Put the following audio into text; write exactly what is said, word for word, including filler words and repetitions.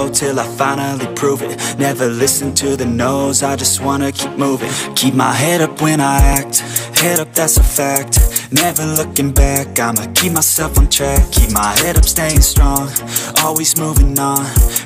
go till I finally prove it. Never listen to the no's, I just wanna keep moving. Keep my head up when I act, head up, that's a fact. Never looking back, I'ma keep myself on track. Keep my head up, staying strong, always moving on.